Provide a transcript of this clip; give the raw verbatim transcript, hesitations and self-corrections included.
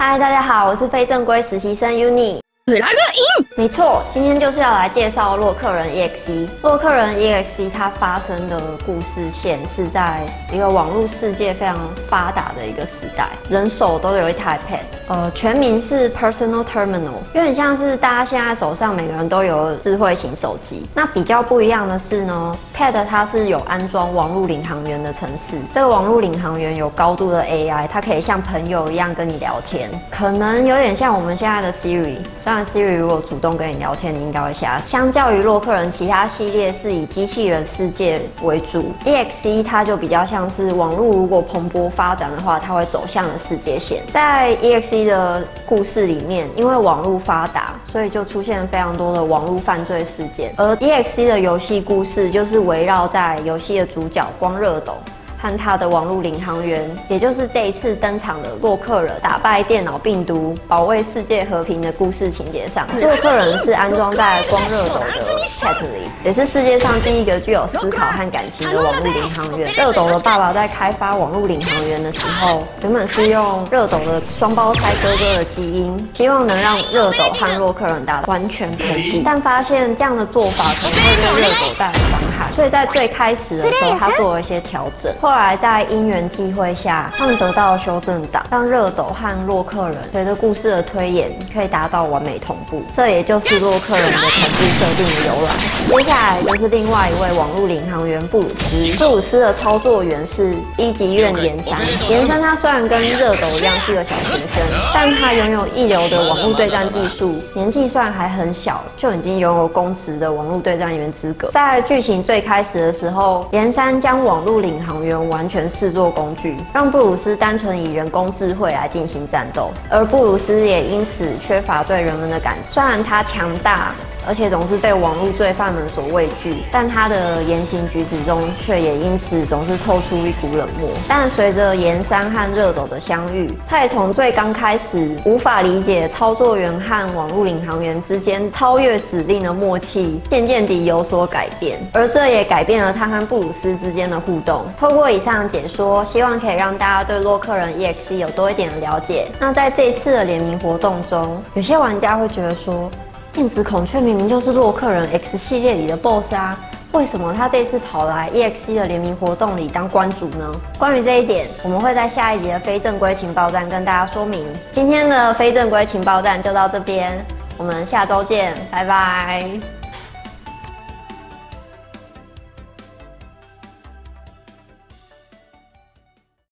嗨，大家好，我是非正规实习生 Uni。 史莱克赢， 没错，今天就是要来介绍洛克人 E X E。洛克人 E X E 它发生的故事线是在一个网络世界非常发达的一个时代，人手都有一台 Pad， 呃，全名是 Personal Terminal， 有点像是大家现在手上每个人都有智慧型手机。那比较不一样的是呢 ，Pad 它是有安装网络领航员的程式，这个网络领航员有高度的 A I， 它可以像朋友一样跟你聊天，可能有点像我们现在的 Siri。虽然 Siri 如果主动跟你聊天，你应该会吓。相较于洛克人其他系列是以机器人世界为主 ，E X E 它就比较像是网络如果蓬勃发展的话，它会走向的世界线。在 E X E 的故事里面，因为网络发达，所以就出现了非常多的网络犯罪事件。而 E X E 的游戏故事就是围绕在游戏的主角光热斗和他的网络领航员，也就是这一次登场的洛克人打败电脑病毒、保卫世界和平的故事情节上。洛克人是安装在光热斗的 Pad 里，也是世界上第一个具有思考和感情的网络领航员。热斗的爸爸在开发网络领航员的时候，原本是用热斗的双胞胎哥哥的基因，希望能让热斗和洛克人达到完全同步，但发现这样的做法可能会对热斗带来伤害，所以在最开始的时候，他做了一些调整。后来在因缘际会下，他们得到了修正档，让热斗和洛克人随着故事的推演，可以达到完美同步。这也就是洛克人的同步设定的由来。接下来就是另外一位网络领航员布鲁斯。布鲁斯的操作员是一级院岩山。岩山他虽然跟热斗一样是个小学生，但他拥有一流的网络对战技术，年纪虽然还很小，就已经拥有公职的网络对战员资格。在剧情最开始的时候，岩山将网络领航员完全视作工具，让布鲁斯单纯以人工智慧来进行战斗，而布鲁斯也因此缺乏对人们的感情。虽然他强大，而且总是被网络罪犯们所畏惧，但他的言行举止中却也因此总是透出一股冷漠。但随着岩山和热斗的相遇，他也从最刚开始无法理解操作员和网络领航员之间超越指令的默契，渐渐地有所改变，而这也改变了他和布鲁斯之间的互动。透过以上的解说，希望可以让大家对洛克人 E X E 有多一点的了解。那在这次的联名活动中，有些玩家会觉得说，电子孔雀明明就是洛克人 X 系列里的 B O S S 啊，为什么他这次跑来 E X E 的联名活动里当关主呢？关于这一点，我们会在下一集的非正规情报站跟大家说明。今天的非正规情报站就到这边，我们下周见，拜拜。